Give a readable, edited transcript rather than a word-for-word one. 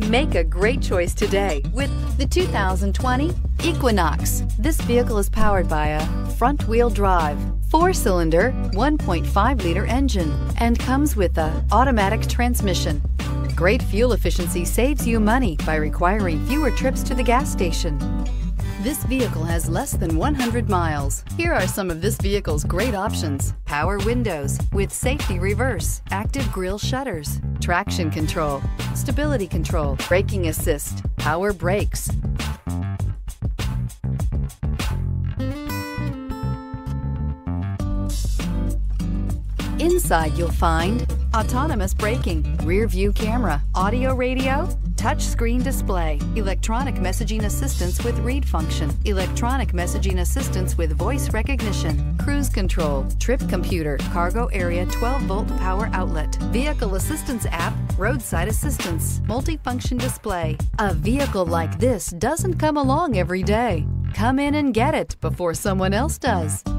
Make a great choice today with the 2020 Equinox. This vehicle is powered by a front-wheel drive, 4-cylinder, 1.5-liter engine, and comes with an automatic transmission. Great fuel efficiency saves you money by requiring fewer trips to the gas station. This vehicle has less than 100 miles. Here are some of this vehicle's great options: power windows with safety reverse, active grille shutters, traction control, stability control, braking assist, power brakes. Inside you'll find autonomous braking, rear view camera, audio radio, touchscreen display, electronic messaging assistance with read function, electronic messaging assistance with voice recognition, cruise control, trip computer, cargo area 12-volt power outlet, vehicle assistance app, roadside assistance, multifunction display. A vehicle like this doesn't come along every day. Come in and get it before someone else does.